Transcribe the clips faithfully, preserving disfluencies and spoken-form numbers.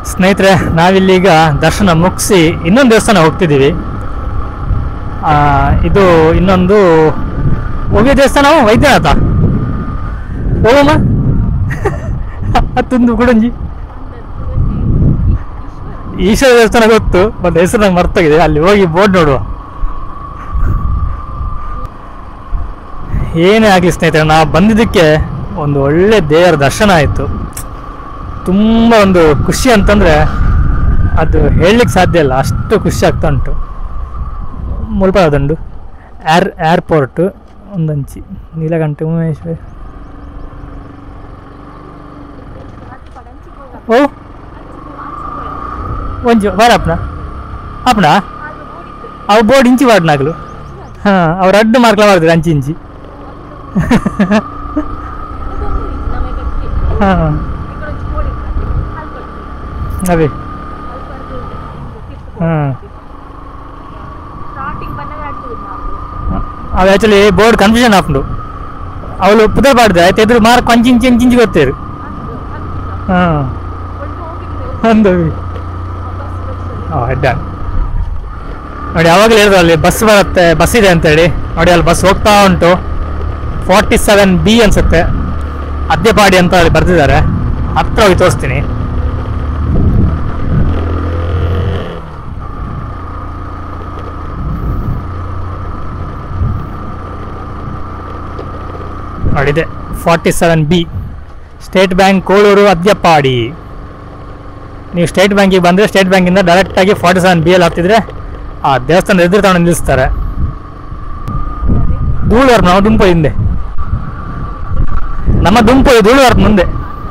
ಸ್ನೇಹಿತರೆ, ನಾವಿಲ್ಲೀಗ ದರ್ಶನ ಮುಗಿಸಿ ಇನ್ನೊಂದು ದೇವಸ್ಥಾನ ಹೋಗ್ತಿದ್ದೀವಿ. ಇದು ಇನ್ನೊಂದು ಹೋಗಿಯ ದೇವಸ್ಥಾನ ವೈದ್ಯನಾಥ ಹೋಗಮ್ಮ ಹತ್ತೊಂದು ಗುಡಂಜಿ ಈಶ್ವರ ದೇವಸ್ಥಾನ ಗೊತ್ತು, ಬಟ್ ಹೆಸರು ನಂಗೆ ಮರ್ತೋಗಿದೆ. ಅಲ್ಲಿ ಹೋಗಿ ಬೋರ್ಡ್ ನೋಡುವ. ಏನೇ ಆಗಲಿ ಸ್ನೇಹಿತರೆ, ನಾವು ಬಂದಿದ್ದಕ್ಕೆ ಒಂದು ಒಳ್ಳೆ ದೇವರ ದರ್ಶನ ಆಯಿತು. ತುಂಬ ಒಂದು ಖುಷಿ ಅಂತಂದರೆ ಅದು ಹೇಳಲಿಕ್ಕೆ ಸಾಧ್ಯ ಇಲ್ಲ, ಅಷ್ಟು ಖುಷಿ ಆಗ್ತಾ ಉಂಟು. ಮುಲ್ಪಾದಂಡು ಏರ್ ಏರ್ಪೋರ್ಟು ಒಂದಂಚಿ ನೀಲಗಂಟೆ ಉಮೇಶ್ವರಿ. ಓ ಒಂಚು ಬಾರ ಅಪ್ಪನ ಅಪ್ಪನ ಅವು ಬೋರ್ಡ್ ಇಂಚಿ ಬಾಡ್ನಾಗ್ಲು ಹಾಂ ಅವ್ರು ಅಡ್ಡು ಮಾರ್ಕ್ಲ ಮಾಡಿದ್ರು ಅಂಚಿ ಇಂಚಿ. ಹಾಂ ಅದೇ ಹಾಂ ಅವು ಆ್ಯಕ್ಚುಲಿ ಬೋರ್ಡ್ ಕನ್ಫ್ಯೂಷನ್ ಆಪುಂಡು. ಅವಳು ಪುದರ್ ಪಾಡ್ದೆ ಆಯ್ತು ಎದುರು ಮಾರ್ಕ್ ಕೊಂಚ ಇಂಚಿ ಇಂಚಿ ಇಂಚಿ ಗೊತ್ತೇರು. ಹಾಂ ಅಂದು ಡನ್ ನೋಡಿ. ಅವಾಗಲೇ ಹೇಳಿದ್ರು ಅಲ್ಲಿ ಬಸ್ ಬರುತ್ತೆ, ಬಸ್ ಇದೆ ಅಂತೇಳಿ. ನೋಡಿ ಅಲ್ಲಿ ಬಸ್ ಹೋಗ್ತಾ ಉಂಟು. ಫಾರ್ಟಿ ಸೆವೆನ್ ಬಿ ಅನ್ಸುತ್ತೆ, ಅದ್ದೆಪಾಡಿ ಅಂತ ಅಲ್ಲಿ ಬರ್ತಿದ್ದಾರೆ. ಹತ್ರ ಹೋಗಿ ತೋರಿಸ್ತೀನಿ. ನೋಡಿದೆ forty seven B State Bank Kolur Adyapadi. ನೀವು ಸ್ಟೇಟ್ ಬ್ಯಾಂಕಿಗೆ ಬಂದರೆ ಸ್ಟೇಟ್ ಬ್ಯಾಂಕಿಂದ ಡೈರೆಕ್ಟಾಗಿ ಫಾರ್ಟಿ ಸೆವೆನ್ ಬಿ ಎಲ್ಲಿ ಹತ್ತಿದ್ರೆ ಆ ದೇವಸ್ಥಾನದ ಎದುರು ತಗೊಂಡು ನಿಲ್ಲಿಸ್ತಾರೆ. ಧೂಳುವರ್ಪ ನಮ್ಮ ದುಂಪು ಹಿಂದೆ, ನಮ್ಮ ದುಂಪು ಧೂಳುವರ್ಪ ಮುಂದೆ.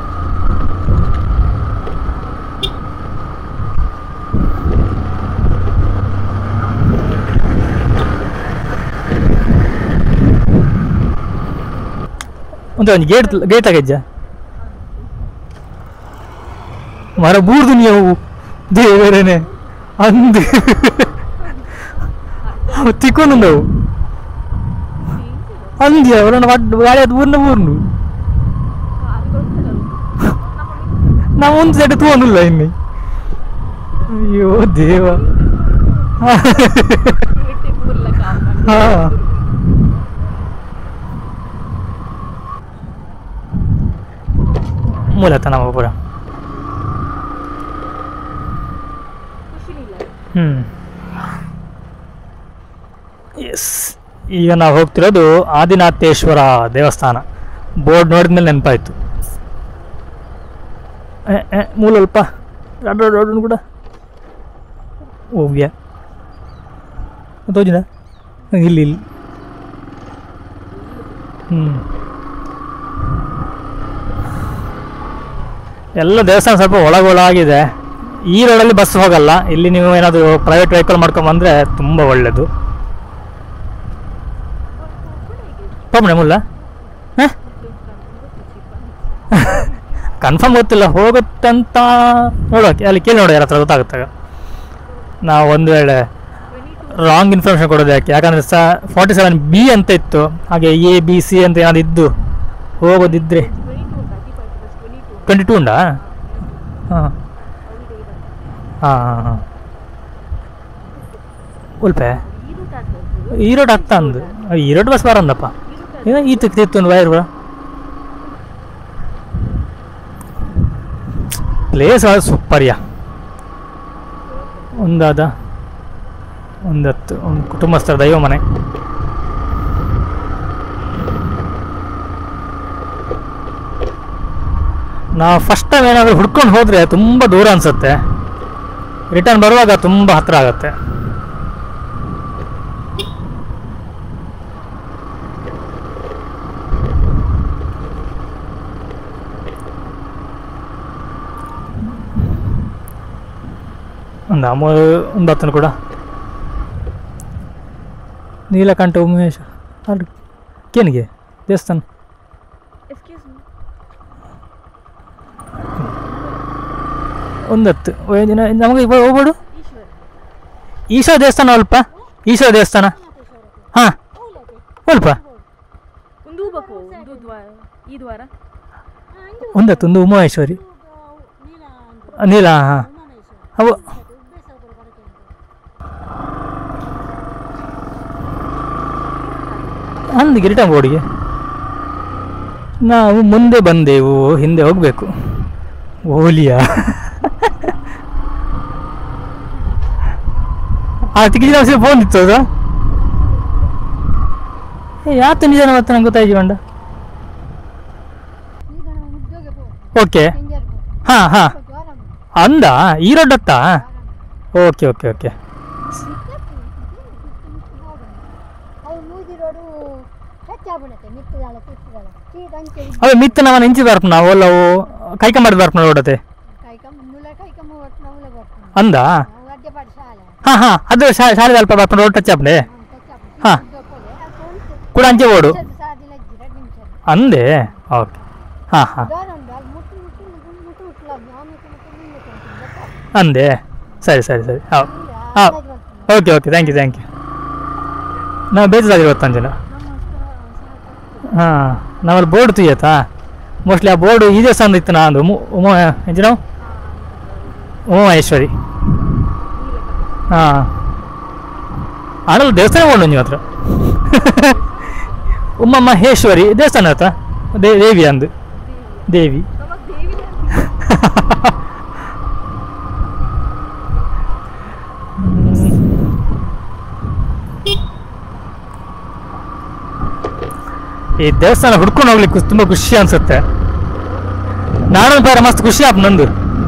ಒಂದು ಒಂದು ಗೇಟ್ ಗೇಟ್ ಆಗಜ್ಜ ಮರ ಬೂರ್ದು ನೀವು ದೇವರೇನೆ ಅಂದು ತಿಕ್ಕೊಂಡವು ಅಂದಿ ಅವರನ್ನು ಗಾಳಿ ಅದು ಊರ್ನ ಊರ್ನು ನಾವು ಒಂದು ಸೈಡ್ ತಗೊಂಡಿಲ್ಲ ಇನ್ನು. ಅಯ್ಯೋ ದೇವ. ಹಾ ಮೂಲತಃ ನಮ್ಮ ಪುರ. ಹ್ಞೂ ಎಸ್, ಈಗ ನಾವು ಹೋಗ್ತಿರೋದು ಆದಿನಾಥೇಶ್ವರ ದೇವಸ್ಥಾನ. ಬೋರ್ಡ್ ನೋಡಿದ್ಮೇಲೆ ನೆನಪಾಯಿತು. ಮೂಲಲ್ಪ ದೊಡ್ಡ ಕೂಡ ಓವ್ಯ ತೋಜಿನ ಇಲ್ಲಿ ಇಲ್ಲಿ ಹ್ಞೂ ಎಲ್ಲ ದೇವಸ್ಥಾನ ಸ್ವಲ್ಪ ಒಳಗೊಳಗಿದೆ. ಈ ರೋಡಲ್ಲಿ ಬಸ್ ಹೋಗಲ್ಲ. ಇಲ್ಲಿ ನೀವು ಏನಾದರೂ ಪ್ರೈವೇಟ್ ವೆಹಿಕಲ್ ಮಾಡ್ಕೊಂಬಂದರೆ ತುಂಬ ಒಳ್ಳೆಯದು. ಪಮ್ಮನೆ ಮುಲ್ಲ ಹಾಂ ಕನ್ಫರ್ಮ್ ಗೊತ್ತಿಲ್ಲ, ಹೋಗುತ್ತಂತ ನೋಡೋಕೆ ಅಲ್ಲಿ ಕೇಳಿ ನೋಡಿ, ಯಾರ ಹತ್ರ ಗೊತ್ತಾಗುತ್ತಾಗ. ನಾವು ಒಂದು ವೇಳೆ ರಾಂಗ್ ಇನ್ಫಾರ್ಮೇಷನ್ ಕೊಡೋದು ಯಾಕೆ, ಯಾಕಂದರೆ ಸ ಫಾರ್ಟಿ ಸೆವೆನ್ ಬಿ ಅಂತ ಇತ್ತು, ಹಾಗೆ ಎ ಬಿ ಸಿ ಅಂತ ಏನಾದ್ರು ಇದ್ದು ಹೋಗೋದಿದ್ರೆ ಟ್ವೆಂಟಿ ಟೂ ಉಂಡಾ? ಹಾಂ ಹಾಂ ಹಾಂ ಹಾಂ ಉಲ್ಪೆ ಈ ರೋಡ್ ಆಗ್ತಾ ಅಂದು ಈ ರೋಡ್ ಬಸ್ ಬರಂದಪ್ಪ. ಏನೋ ಈ ತಿಕ್ತಿತ್ತು ವೈರ್ ಪ್ಲೇಸ್ ಸೂಪರ್ಯಾ. ಒಂದಾದ ಒಂದತ್ತು ಒಂದು ಕುಟುಂಬಸ್ಥರ ದೈವ ಮನೆ. ನಾವು ಫಸ್ಟ್ ಟೈಮ್ ಏನಾದರೂ ಹುಡ್ಕೊಂಡು ಹೋದರೆ ತುಂಬ ದೂರ ಅನಿಸುತ್ತೆ, ರಿಟರ್ನ್ ಬರುವಾಗ ತುಂಬ ಹತ್ತಿರ ಆಗುತ್ತೆ. ಒಂದು ಅಮ್ಮ ಒಂದು ಹತ್ತನ್ನು ಕೂಡ ನೀಲಕಂಠ ಉಮೇಶ ಅಲ್ಲಿ ಕೇನಿಗೆ ದೇವಸ್ಥಾನ ಒಂದತ್ತು ದಿನ ನಮಗೆ ಹೋಗ್ಬೇಡು. ಈಶ್ವರ ದೇವಸ್ಥಾನ ಅಲ್ಪ, ಈಶ್ವರ ದೇವಸ್ಥಾನ ಹಾಂ ಅಲ್ಪ ಒಂದತ್ತು ಒಂದು ಉಮಾಶ್ವರಿ ನೀಲ ಹಾಂ ಅವು ಅಂದಿಗೆ ರಿಟರ್ನ್ ಬೋರ್ಡಿಗೆ ನಾವು ಮುಂದೆ ಬಂದೆವು ಹಿಂದೆ ಹೋಗಬೇಕು. ಓಲಿಯಾ ಆ ಟಿಕೆಟ್ ಅವಶ್ಯ ಫೋನ್ ಇತ್ತು ಅದು ಯಾತ ನಿಜ ಮತ್ತೆ ನಂಗೆ ಗೊತ್ತಾಯ್ತು ಗಂಡ. ಓಕೆ ಹಾಂ ಹಾಂ ಅಂದ ಈ ರೋಡ್ ಹತ್ತಾ? ಓಕೆ ಓಕೆ ಓಕೆ ಅವೆ ಮಿತ್ತ ನಾವು ಇಂಚಿ ಬರ್ಪ ನಾವು ಅವು ಕೈಕಂಬಾರ್ದು ಬರ್ಪ ನೋಡತ್ತೆ ಅಂದ. ಹಾಂ ಹಾಂ ಅದು ಶಾಲೆ ಅಲ್ಪ ಬರ್ಪ ರೋಡ್ ಟಚ್ ಆಪ್ನೆ ಹಾಂ ಕೂಡ ಅಂಚೆ ಓಡು ಅಂದೆ. ಓಕೆ ಹಾಂ ಹಾಂ ಅಂದೆ ಸರಿ ಸರಿ ಸರಿ ಹಾಂ ಹಾಂ okay okay thank you thank you. ನಾವು ಬೇಜಾರಾಗಿರ್ವತ್ತು ಜನ ಹಾಂ ನಾವಲ್ಲಿ ಬೋರ್ಡ್ ತುಯ್ಯತ್ತಾ ಮೋಸ್ಟ್ಲಿ ಆ ಬೋರ್ಡು ಈ ದೇವಸ್ಥಾನದ ಇತ್ತು ನಾನು ಉಮಾ ಎಂಜ ನಾವು ಉಮಾಹೇಶ್ವರಿ ಹಾಂ ಆಡಲು ದೇವಸ್ಥಾನ ಬೋರ್ಡು ನೀವು ಹತ್ರ ಉಮ್ಮ ಮಹೇಶ್ವರಿ ದೇವಸ್ಥಾನ ಆಯ್ತಾ ದೇ ದೇವಿ ಅಂದು ದೇವಿ ಈ ದೇವಸ್ಥಾನ ಹುಡ್ಕೊಂಡು ಹೋಗ್ಲಿಕ್ಕೆ ತುಂಬ ಖುಷಿ ಅನ್ಸುತ್ತೆ. ನಾನು ಬೇರೆ ಮಸ್ತ್ ಖುಷಿ ಆಪ್ ನಂದು.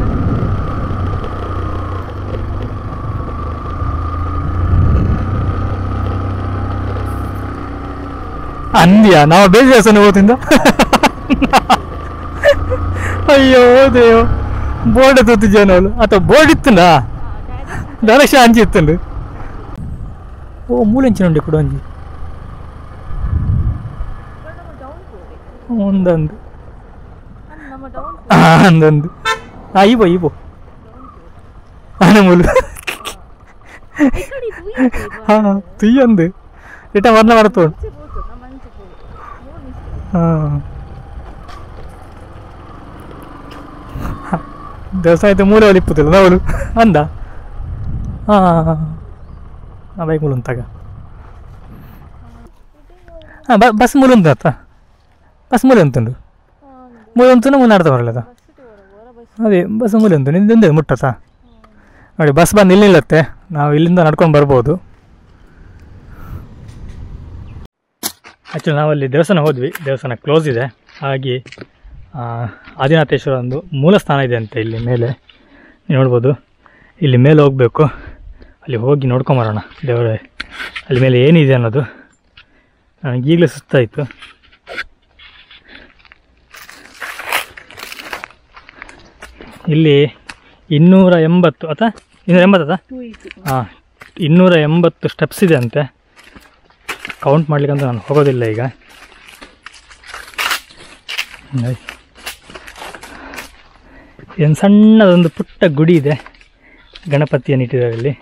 ಅಂದ್ಯಾ ನಾವು ಬೇರೆ ದೇವಸ್ಥಾನ ಹೋಗ್ತಿಂದ ಅಯ್ಯೋ ದೇವ ಬೋರ್ಡ್ ತೋತಿದ್ಯಾ ನಾವು ಅಥವಾ ಬೋರ್ಡ್ ಇತ್ತುನಾ ದರಶ ಅಂಜಿ ಇತ್ತಂಡು ಓ ಮೂಲೆಂಚಿ ನೋಡಿ ಕೂಡ ಅಂಜಿ ಒಂದೊಂದು ಒಂದೊಂದು ಹಾಂ ಇಬೋ ಇಬೋ ಆನೆ ಮೂಲು ಹಾಂ ತುಯ್ಯೊಂದು ಇಟ ವರ್ಣ ಬರ್ತೋಡು ಹಾಂ ದೇವಸ್ಥಾನ ಮೂಲೆ ಒಲಿ ಇಪ್ಪತ್ತಿಲ್ಲ ನಾವಳು ಅಂದ ಹಾಂ ಆ ಬೈಕ್ ಮೂಲ ಉಂತಾಗ ಹಾಂ ಬಸ್ ಮೂಲ ಉಂತ ಬಸ್ ಮೂಲೆ ಉಂಟುಂಡು ಮೂಲೆ ಉಂಟು ಮುನ್ನಾಡ್ತಾ ಬರಲ್ಲದ ಅದೇ ಬಸ್ ಮೂಲೆ ಉಂಟು ನಿಂದೆ ಮುಟ್ಟತ್ತಾ ನೋಡಿ ಬಸ್ ಬಂದು ಇಲ್ಲಿ ನಿಲ್ಲತ್ತೆ ನಾವು ಇಲ್ಲಿಂದ ನಡ್ಕೊಂಡು ಬರ್ಬೋದು. ಆ್ಯಕ್ಚುಲಿ ನಾವಲ್ಲಿ ದೇವಸ್ಥಾನ ಹೋದ್ವಿ, ದೇವಸ್ಥಾನ ಕ್ಲೋಸ್ ಇದೆ. ಹಾಗೆ ಆದಿನಾಥೇಶ್ವರ ಒಂದು ಮೂಲ ಸ್ಥಾನ ಇದೆ ಅಂತ ಇಲ್ಲಿ ಮೇಲೆ ನೋಡ್ಬೋದು. ಇಲ್ಲಿ ಮೇಲೆ ಹೋಗಬೇಕು, ಅಲ್ಲಿ ಹೋಗಿ ನೋಡ್ಕೊಂಬರೋಣ ದೇವರೇ ಅಲ್ಲಿ ಮೇಲೆ ಏನಿದೆ ಅನ್ನೋದು. ನನಗೆ ಈಗಲೇ ಸುಸ್ತಾಯಿತು. ಇಲ್ಲಿ ಇನ್ನೂರ ಎಂಬತ್ತು ಅಥವಾ ಇನ್ನೂರ ಎಂಬತ್ತದ ಹಾಂ ಇನ್ನೂರ ಎಂಬತ್ತು ಸ್ಟೆಪ್ಸ್ ಇದೆ ಅಂತೆ. ಕೌಂಟ್ ಮಾಡ್ಲಿಕ್ಕಂತ ನಾನು ಹೋಗೋದಿಲ್ಲ ಈಗ. ಏನು ಸಣ್ಣದೊಂದು ಪುಟ್ಟ ಗುಡಿ ಇದೆ, ಗಣಪತಿಯನ್ನು ಇಟ್ಟಿದ್ದಾರೆ ಇಲ್ಲಿ.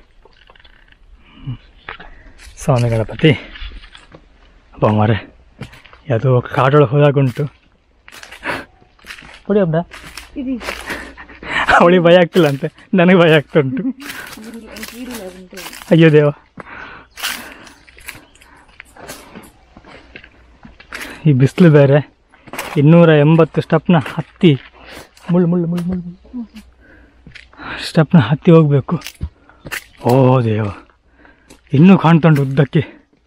ಸ್ವಾಮಿ ಗಣಪತಿ ಅಪ್ಪ ಮಾರೆ ಯಾವುದೋ ಕಾಡೊಳಗೆ ಹೋದಾಗುಂಟು. ಕೊಡಿ ಹಬ್ಬ ಅವಳಿಗೆ ಭಯ ಆಗ್ತಿಲ್ಲ ಅಂತೆ, ನನಗೆ ಭಯ ಆಗ್ತಾ ಉಂಟು. ಅಯ್ಯೋ ದೇವ, ಈ ಬಿಸಿಲು ಬೇರೆ. ಇನ್ನೂರ ಎಂಬತ್ತು ಸ್ಟೆಪ್ನ ಹತ್ತಿ ಮುಳ್ಳು ಮುಳ್ಳು ಮುಳ್ಳು ಮುಳ್ಳು ಸ್ಟೆಪ್ನ ಹತ್ತಿ ಹೋಗಬೇಕು. ಓ ದೇವ, ಇನ್ನೂ ಕಾಣ್ತುಂಟು ಉದ್ದಕ್ಕೆ.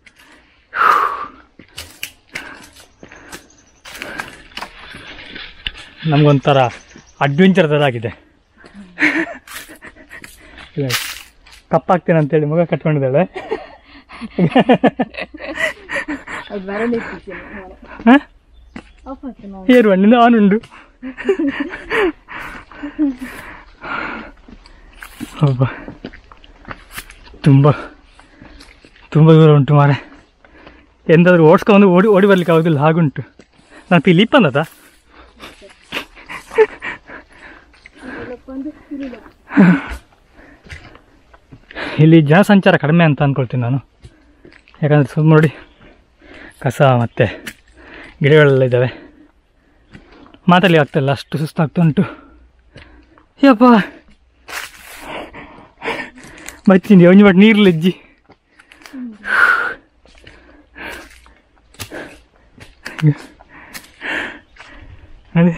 ನಮಗೊಂಥರ ಅಡ್ವೆಂಚರ್ ಥರ ಆಗಿದೆ. ಕಪ್ಪಾಗ್ತೇನೆ ಅಂತೇಳಿ ಮಗ ಕಟ್ಕೊಂಡಿದ್ದಾಳೆ. ಏರು ಹಣ್ಣಿಂದ ಆನುಂಡು. ಹೌದಾ, ತುಂಬ ತುಂಬ ದೂರ ಉಂಟು ಮಾರೆ. ಎಂದಾದರೂ ಓಡಿಸ್ಕೊಂಡು ಓಡಿ ಓಡಿ ಬರ್ಲಿಕ್ಕೆ ಆಗೋದಿಲ್ಲ, ಹಾಗುಂಟು. ನಾನು ಪಿ ಲೀಪ್ ಅಂದದ ಇಲ್ಲಿ ಜನಸಂಚಾರ ಕಡಿಮೆ ಅಂತ ಅಂದ್ಕೊಳ್ತೀನಿ ನಾನು. ಯಾಕಂದರೆ ಸ್ವಲ್ಪ ನೋಡಿ ಕಸ ಮತ್ತು ಗಿಡಗಳೆಲ್ಲ ಇದ್ದಾವೆ. ಮಾತಾಡಲಿ ಆಗ್ತಾಯಿಲ್ಲ, ಅಷ್ಟು ಸುಸ್ತಾಗ್ತಾ ಉಂಟು. ಯಪ್ಪ ಬಚ್ಚಿಂಡಿ ಒಂಜಿ ಬಟ್ ನೀರ್ಲೆಜ್ಜಿ ಅದೇ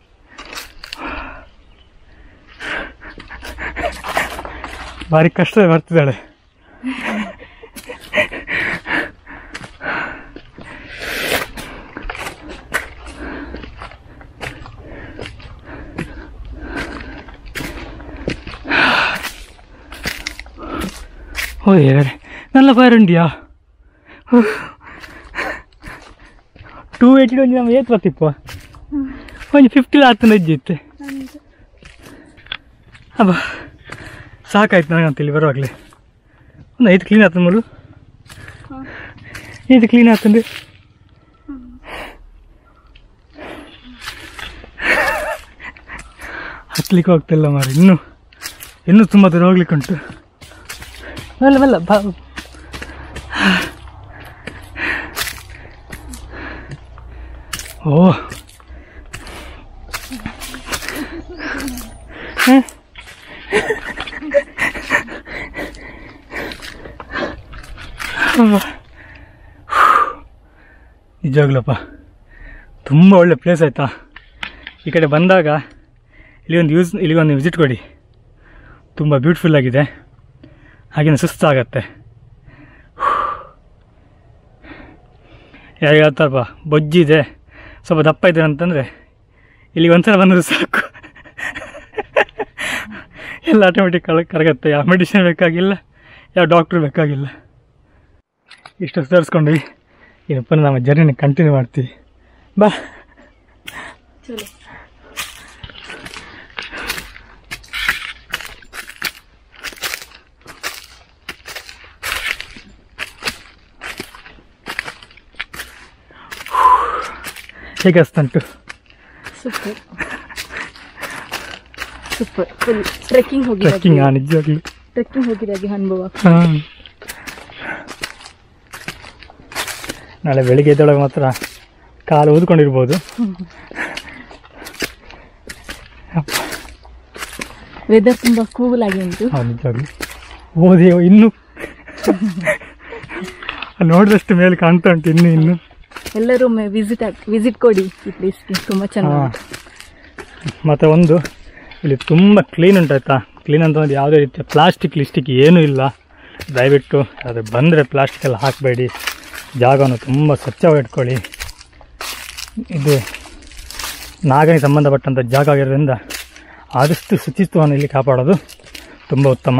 ಭಾರಿ ಕಷ್ಟ ಬರ್ತಿದ್ದಾಳೆ. ಓ ಯಾರೇ നല്ല ಪಾರುಂಡಿಯಾ ಟೂ ಏಯ್ಟಿ ಒಂಜಿ ನಮ್ಮ ಏತ್ ಬರ್ತಿಪ್ಪ ಒಂಜಿ ಫಿಫ್ಟಿಲಿ ಹತ್ತು ಅಜ್ಜಿತ್ತೆ ಅಬ್ಬ ಸಾಕಾಯ್ತು ನನಗಂತ ಇಲ್ಲಿ ಬರುವಾಗಲೇ ಒಂದು ಐದು ಕ್ಲೀನ್ ಆಯ್ತು ಮೂರು ಐದು ಕ್ಲೀನ್ ಆಯ್ತಂದ್ರೆ ಹತ್ಲಿಕ್ಕೆ ಹೋಗ್ತಿಲ್ಲ ಮಾರಿ ಇನ್ನೂ ಇನ್ನೂ ತುಂಬ ದೂರ ಹೋಗ್ಲಿಕ್ಕೆ ಉಂಟು. ಮೆಲ್ಲ ಮೆಲ್ಲ ಬಾ ಓ ನಿಜವಾಗ್ಲಪ್ಪ ತುಂಬ ಒಳ್ಳೆ ಪ್ಲೇಸ್ ಆಯಿತಾ. ಈ ಕಡೆ ಬಂದಾಗ ಇಲ್ಲಿಗೊಂದು ಯೂಸ್ ಇಲ್ಲಿಗೊಂದು ವಿಸಿಟ್ ಕೊಡಿ, ತುಂಬ ಬ್ಯೂಟಿಫುಲ್ ಆಗಿದೆ, ಹಾಗೇನೆ ಸುಸ್ತಾಗತ್ತೆ. ಯಾರು ಹೇಳ್ತಾರಪ್ಪ ಬೊಜ್ಜಿದೆ ಸ್ವಲ್ಪ ದಪ್ಪ ಇದೆ ಅಂತಂದರೆ ಇಲ್ಲಿಗೆ ಒಂದ್ಸಲ ಬಂದರೂ ಸಾಕು, ಎಲ್ಲ ಆಟೋಮೆಟಿಕ್ ಕಳ ಕರಗತ್ತೆ. ಯಾವ ಮೆಡಿಸಿನ್ ಬೇಕಾಗಿಲ್ಲ, ಯಾವ ಡಾಕ್ಟ್ರು ಬೇಕಾಗಿಲ್ಲ. ಇಷ್ಟು ಸುಧಾರಿಸ್ಕೊಂಡ್ವಿ. ಇನ್ನು ಪುನಃ ನಮ್ಮ ಜರ್ನಿನ ಕಂಟಿನ್ಯೂ ಮಾಡ್ತೀವಿ. ಬಾ ಚಲೋ. ಹೇಗೆ ಅಸ್ತಂಟು? ಸೂಪರ್ ಸೂಪರ್ ಫುಲ್ ಟ್ರೆಕ್ಕಿಂಗ್ ಹೋಗಿ ಟ್ರೆಕ್ಕಿಂಗ್ ನಿಜವಾಗ್ಲಿ ಟ್ರೆಕ್ಕಿಂಗ್ ಹೋಗಿದಾಗೆ ಅನುಭವ. ಹಾಂ ನಾಳೆ ಬೆಳಿಗ್ಗೆ ಎದ್ದೊಳಗೆ ಮಾತ್ರ ಕಾಲು ಊದ್ಕೊಂಡಿರ್ಬೋದು. ವೆದರ್ ತುಂಬ ಕೂಲ್ ಆಗಿ ಉಂಟು. ಹಾಂ ನಿಜವಾಗ್ಲಿ ಓದಿ ಇನ್ನೂ ನೋಡಿದಷ್ಟು ಮೇಲೆ ಕಾಣ್ತಾ ಉಂಟು ಇನ್ನು ಇನ್ನು. ಎಲ್ಲರೂ ಒಮ್ಮೆ ವಿಸಿಟ್ ವಿಸಿಟ್ ಕೊಡಿ ಈ ಪ್ಲೇಸ್ಗೆ, ತುಂಬ ಚೆನ್ನಾಗಿ. ಮತ್ತು ಒಂದು ಇಲ್ಲಿ ತುಂಬ ಕ್ಲೀನ್ ಉಂಟಾಯ್ತಾ. ಕ್ಲೀನ್ ಅಂತಂದ್ರೆ ಯಾವುದೇ ರೀತಿಯ ಪ್ಲಾಸ್ಟಿಕ್ ಲಿಸ್ಟಿಕ್ ಏನೂ ಇಲ್ಲ. ದಯವಿಟ್ಟು ಅದು ಬಂದರೆ ಪ್ಲಾಸ್ಟಿಕ್ ಎಲ್ಲ ಹಾಕಬೇಡಿ, ಜಾಗವನ್ನು ತುಂಬ ಸ್ವಚ್ಛವಾಗಿ ಇಟ್ಕೊಳ್ಳಿ. ಇದು ನಾಗನಿಗೆ ಸಂಬಂಧಪಟ್ಟಂಥ ಜಾಗ ಆಗಿರೋದ್ರಿಂದ ಆದಷ್ಟು ಶುಚಿತ್ವವನ್ನು ಇಲ್ಲಿ ಕಾಪಾಡೋದು ತುಂಬ ಉತ್ತಮ.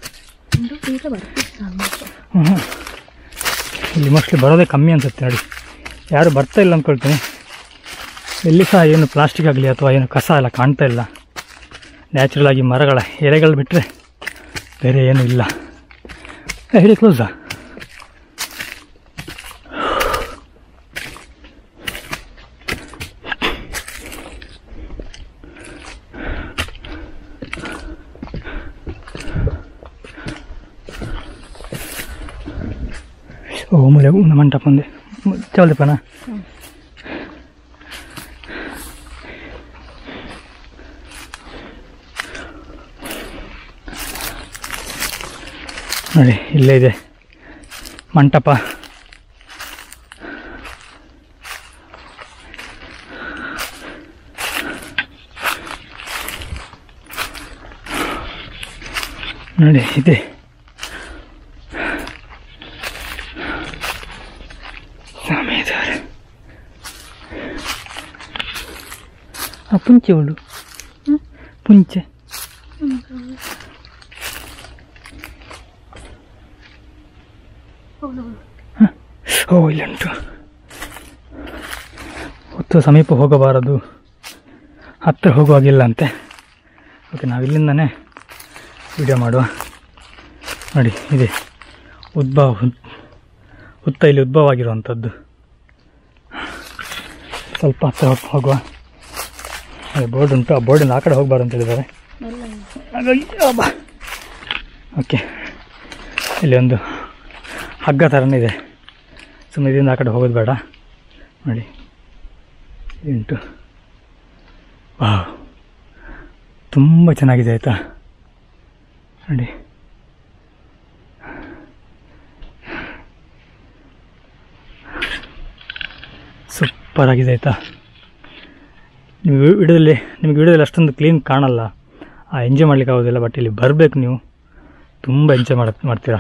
ಇಲ್ಲಿ ಮೋಸ್ಟ್ಲಿ ಬರೋದೇ ಕಮ್ಮಿ ಅನಿಸುತ್ತೆ ನೋಡಿ, ಯಾರು ಬರ್ತಾ ಇಲ್ಲ ಅಂದ್ಕೊಳ್ತೀನಿ. ಎಲ್ಲಿ ಸಹ ಏನು ಪ್ಲಾಸ್ಟಿಕ್ ಆಗಲಿ ಅಥವಾ ಏನು ಕಸ ಎಲ್ಲ ಕಾಣ್ತಾ ಇಲ್ಲ. ನ್ಯಾಚುರಲ್ ಆಗಿ ಮರಗಳ ಎಲೆಗಳು ಬಿಟ್ಟರೆ ಬೇರೆ ಏನೂ ಇಲ್ಲ. ಹೇಳಿ ಕ್ಲೋಸಾ? ಓ ಮೂಲೆ ಒಂದು ಮಂಟಪ ಒಂದೇ ಚವಲ್ದಪ್ಪನ. ನೋಡಿ ಇಲ್ಲೇ ಇದೆ ಮಂಟಪ. ನೋಡಿ ಇದೆ ಸ್ವಾಮಿದಾರೆ. ಆ ಪುಂಚೆ ಉಳ್ಳು ಪುಂಚೆ ಓ ಇಲ್ಲುಂಟು. ಹೊತ್ತು ಸಮೀಪ ಹೋಗಬಾರದು, ಹತ್ತಿರ ಹೋಗುವಾಗಿಲ್ಲ ಅಂತೆ. ಓಕೆ, ನಾವು ಇಲ್ಲಿಂದನೇ ವಿಡಿಯೋ ಮಾಡುವ. ನೋಡಿ ಇದೆ ಉದ್ಭವ, ಹುತ್ತ ಇಲ್ಲಿ ಉದ್ಭವ ಆಗಿರುವಂಥದ್ದು. ಸ್ವಲ್ಪ ಹತ್ತಿರ ಹೊತ್ತು ಹೋಗುವ. ಅದೇ ಬೋರ್ಡ್ ಉಂಟು, ಆ ಬೋರ್ಡಿಂದ ಆ ಕಡೆ ಹೋಗಬಾರ್ದು ಅಂತ ಹೇಳಿದ್ದಾರೆ. ಓಕೆ, ಇಲ್ಲಿ ಒಂದು ಹಗ್ಗ ಥರನೇ ಇದೆ, ಸುಮ್ಮನೆ ಇದರಿಂದ ಆ ಕಡೆ ಹೋಗೋದು ಬೇಡ. ನೋಡಿ ಉಂಟು. ವಾವ್, ತುಂಬ ಚೆನ್ನಾಗಿದೆ ಆಯಿತಾ ನೋಡಿ. ಸೂಪರ್ ಆಗಿದೆ ಆಯಿತಾ. ನೀವು ವಿಡಿಯೋದಲ್ಲಿ ನಿಮಗೆ ವಿಡಿಯೋದಲ್ಲಿ ಅಷ್ಟೊಂದು ಕ್ಲೀನ್ ಕಾಣಲ್ಲ, ಆ ಎಂಜಾಯ್ ಮಾಡ್ಲಿಕ್ಕೆ ಆಗೋದಿಲ್ಲ. ಬಟ್ ಇಲ್ಲಿ ಬರಬೇಕು, ನೀವು ತುಂಬ ಎಂಜಾಯ್ ಮಾಡ ಮಾಡ್ತೀರಾ.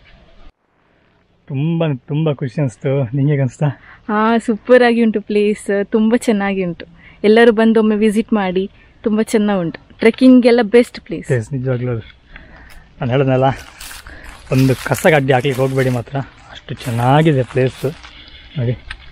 ತುಂಬ ತುಂಬ ಖುಷಿ ಅನಿಸ್ತು. ನಿಮಗೆ ಅನಿಸ್ತಾ? ಹಾಂ, ಸೂಪರ್ ಆಗಿ ಉಂಟು ಪ್ಲೇಸ್, ತುಂಬ ಚೆನ್ನಾಗಿ ಉಂಟು. ಎಲ್ಲರೂ ಬಂದು ಒಮ್ಮೆ ವಿಸಿಟ್ ಮಾಡಿ, ತುಂಬ ಚೆನ್ನಾಗಿ ಉಂಟು. ಟ್ರೆಕ್ಕಿಂಗೆಲ್ಲ ಬೆಸ್ಟ್ ಪ್ಲೇಸ್. ಪ್ಲೇಸ್ ನಿಜವಾಗ್ಲೂ ನಾನು ಹೇಳಿದ್ನಲ್ಲ, ಒಂದು ಕಸ ಗಡ್ಡೆ ಹಾಕ್ಲಿಕ್ಕೆ ಹೋಗಬೇಡಿ ಮಾತ್ರ, ಅಷ್ಟು ಚೆನ್ನಾಗಿದೆ ಪ್ಲೇಸು ನೋಡಿ.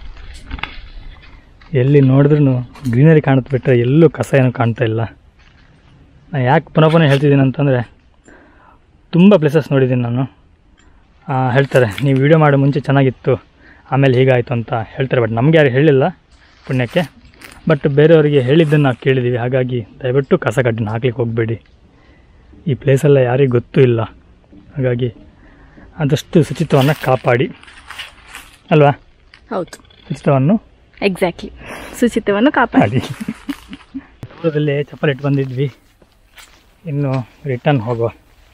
ಎಲ್ಲಿ ನೋಡಿದ್ರೂ ಗ್ರೀನರಿ ಕಾಣುತ್ತೆ ಬಿಟ್ಟರೆ ಎಲ್ಲೂ ಕಸ ಏನೂ ಕಾಣ್ತಾ ಇಲ್ಲ. ನಾನು ಯಾಕೆ ಪುನಃ ಪುನಃ ಹೇಳ್ತಿದ್ದೀನಿ ಅಂತಂದರೆ, ತುಂಬ ಪ್ಲೇಸಸ್ ನೋಡಿದ್ದೀನಿ ನಾನು. ಹೇಳ್ತಾರೆ ನೀವು ವಿಡಿಯೋ ಮಾಡೋ ಮುಂಚೆ ಚೆನ್ನಾಗಿತ್ತು, ಆಮೇಲೆ ಹೀಗಾಯಿತು ಅಂತ ಹೇಳ್ತಾರೆ. ಬಟ್ ನಮಗೆ ಯಾರು ಹೇಳಿಲ್ಲ ಪುಣ್ಯಕ್ಕೆ, ಬಟ್ ಬೇರೆಯವರಿಗೆ ಹೇಳಿದ್ದನ್ನು ನಾವು ಕೇಳಿದ್ದೀವಿ. ಹಾಗಾಗಿ ದಯವಿಟ್ಟು ಕಸ ಕಡ್ಡಿನ ಹಾಕ್ಲಿಕ್ಕೆ ಹೋಗಬೇಡಿ. ಈ ಪ್ಲೇಸೆಲ್ಲ ಯಾರಿಗೂ ಗೊತ್ತೂ ಇಲ್ಲ. ಹಾಗಾಗಿ ಆದಷ್ಟು ಶುಚಿತ್ವವನ್ನು ಕಾಪಾಡಿ ಅಲ್ವಾ? ಹೌದು, ಶುಚಿತ್ವವನ್ನು ಎಕ್ಸಾಕ್ಟ್ಲಿ, ಶುಚಿತ್ವವನ್ನು ಕಾಪಾಡಿ. ದೂರದಲ್ಲೇ ಚಪ್ಪಲಿ ಇಟ್ಟು ಬಂದಿದ್ವಿ, ಇನ್ನು ರಿಟರ್ನ್ ಹೋಗುವ.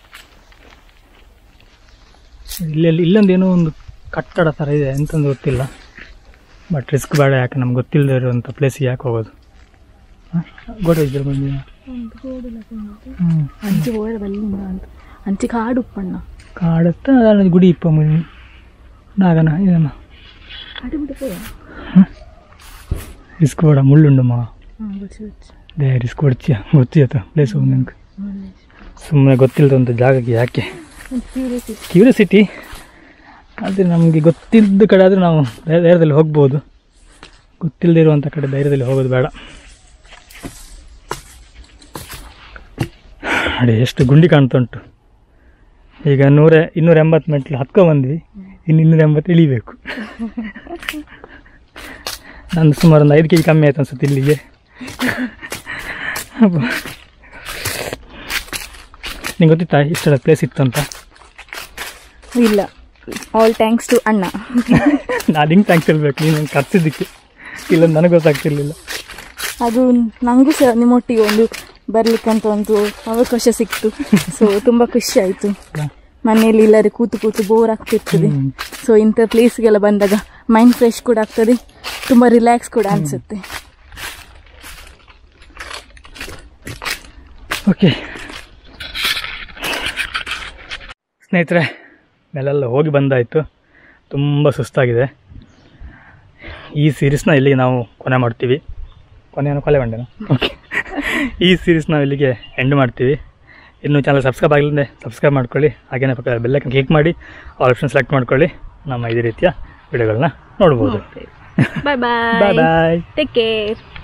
ಇಲ್ಲೆಲ್ಲಿ ಇಲ್ಲೊಂದೇನೋ ಒಂದು ಕಟ್ಟಡ ಥರ ಇದೆ, ಎಂತಂದು ಗೊತ್ತಿಲ್ಲ. ಬಟ್ ರಿಸ್ಕ್ ಬೇಡ, ಯಾಕೆ ನಮ್ಗೆ ಗೊತ್ತಿಲ್ಲದೆ ಇರುವಂಥ ಪ್ಲೇಸಿಗೆ ಯಾಕೆ ಹೋಗೋದು? ಗೋಡೆ ಇದ್ದರೆ ಬಂದಿಲ್ಲ. ಅಂಚೆ ಕಾಡು ಉಪ್ಪಣ್ಣ ಕಾಡತ್ತ ಗುಡಿ ಇಪ್ಪ ಮುನಿ ನಾಗನ ಇದನ್ನ ರಿಸ್ಕ್ ಬೇಡ, ಮುಳ್ಳುಂಡು ಮಾ ದೇ ರಿಸ್ಕ್ ಹೊಡ್ಚಿಯ ಗೊತ್ತಿಯತ್ತ ಪ್ಲೇಸ್ ಹೋಗಿ ನಿಮ್ಗೆ. ಸುಮ್ಮನೆ ಗೊತ್ತಿಲ್ಲದಂಥ ಜಾಗಕ್ಕೆ ಯಾಕೆ ಕ್ಯೂರಿಯಾಸಿಟಿ. ಆದರೆ ನಮಗೆ ಗೊತ್ತಿದ್ದ ಕಡೆ ಆದರೆ ನಾವು ಧೈರ್ಯದಲ್ಲಿ ಹೋಗ್ಬೋದು, ಗೊತ್ತಿಲ್ಲದೆ ಇರುವಂಥ ಕಡೆ ಧೈರ್ಯದಲ್ಲಿ ಹೋಗೋದು ಬೇಡ. ನೋಡಿ ಎಷ್ಟು ಗುಂಡಿ ಕಾಣ್ತಾ ಉಂಟು. ಈಗ ನೂರ ಇನ್ನೂರ ಎಂಬತ್ತು ಮೆಟ್ಲು ಹತ್ಕೊ ಬಂದ್ವಿ, ಇನ್ನು ಇನ್ನೂರ ಎಂಬತ್ತು ಇಳಿಬೇಕು. ನಂದು ಸುಮಾರು ಒಂದು ಐದು ಕೆ ಜಿ ಕಮ್ಮಿ ಆಯ್ತು ಅನ್ಸುತ್ತೆ ಇಲ್ಲಿಗೆ. ನಿಂಗೆ ಗೊತ್ತಿತ್ತಾ ಇಷ್ಟೆಲ್ಲ ಪ್ಲೇಸ್ ಇತ್ತು ಅಂತ? ಇಲ್ಲ, ಆಲ್ ಥ್ಯಾಂಕ್ಸ್ ಟು ಅಣ್ಣ. ನಾನು ಹಿಂಗೆ ಥ್ಯಾಂಕ್ಸ್ ಹೇಳ್ಬೇಕು, ನೀನು ಕರ್ಸಿದ್ದಕ್ಕೆ. ಇಲ್ಲ ನನಗೆ ಗೊತ್ತಾಗ್ತಿರ್ಲಿಲ್ಲ. ಅದು ನನಗೂ ಸಹ ನಿಮ್ಮೊಟ್ಟಿಗೆ ಒಂದು ಬರ್ಲಿಕ್ಕಂತ ಒಂದು ಅವಕಾಶ ಸಿಕ್ತು. ಸೊ ತುಂಬ ಖುಷಿ ಆಯಿತು. ಮನೆಯಲ್ಲಿ ಎಲ್ಲರೂ ಕೂತು ಕೂತು ಬೋರ್ ಆಗ್ತಿರ್ತದೆ. ಸೊ ಇಂಥ ಪ್ಲೇಸ್ಗೆಲ್ಲ ಬಂದಾಗ ಮೈಂಡ್ ಫ್ರೆಶ್ ಕೂಡ ಆಗ್ತದೆ, ತುಂಬ ರಿಲ್ಯಾಕ್ಸ್ ಕೂಡ ಅನಿಸುತ್ತೆ. ಓಕೆ ಸ್ನೇಹಿತರೆ, ಮೇಲೆಲ್ಲ ಹೋಗಿ ಬಂದಾಯಿತು. ತುಂಬ ಸುಸ್ತಾಗಿದೆ. ಈ ಸೀರೀಸ್ನ ಇಲ್ಲಿಗೆ ನಾವು ಕೊನೆ ಮಾಡ್ತೀವಿ. ಕೊನೆಯನ್ನು ಕೊಲೆ ಬಂಡೆನ ಓಕೆ ಈ ಸೀರೀಸ್ ನಾವು ಇಲ್ಲಿಗೆ ಎಂಡ್ ಮಾಡ್ತೀವಿ. ಇನ್ನೂ ಚಾನಲ್ ಸಬ್ಸ್ಕ್ರೈಬ್ ಆಗಿಲ್ಲದೆ ಸಬ್ಸ್ಕ್ರೈಬ್ ಮಾಡ್ಕೊಳ್ಳಿ. ಹಾಗೇನೇ ಪಕ್ಕ ಬೆಲ್ಲೈಕನ್ ಕ್ಲಿಕ್ ಮಾಡಿ ಆಲ್ ಆಪ್ಷನ್ ಸೆಲೆಕ್ಟ್ ಮಾಡ್ಕೊಳ್ಳಿ. ನಮ್ಮ ಇದೇ ರೀತಿಯ ವಿಡಿಯೋಗಳನ್ನ ನೋಡ್ಬೋದು. Bye bye bye bye, take care.